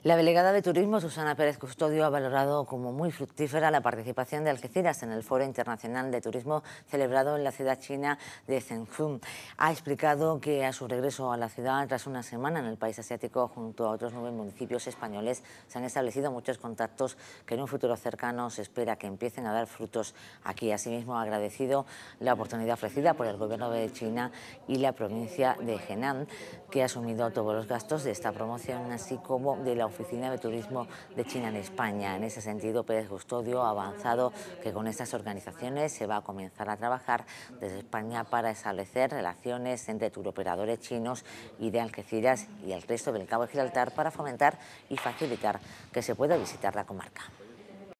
La delegada de Turismo, Susana Pérez Custodio, ha valorado como muy fructífera la participación de Algeciras en el Foro Internacional de Turismo celebrado en la ciudad china de Zhengzhou. Ha explicado que a su regreso a la ciudad, tras una semana en el país asiático, junto a otros 9 municipios españoles, se han establecido muchos contactos que en un futuro cercano se espera que empiecen a dar frutos aquí. Asimismo, ha agradecido la oportunidad ofrecida por el Gobierno de China y la provincia de Henan, que ha asumido todos los gastos de esta promoción, así como de la Oficina de Turismo de China en España. En ese sentido, Pérez Custodio ha avanzado que con estas organizaciones se va a comenzar a trabajar desde España para establecer relaciones entre turoperadores chinos y de Algeciras y el resto del Cabo de Gibraltar para fomentar y facilitar que se pueda visitar la comarca.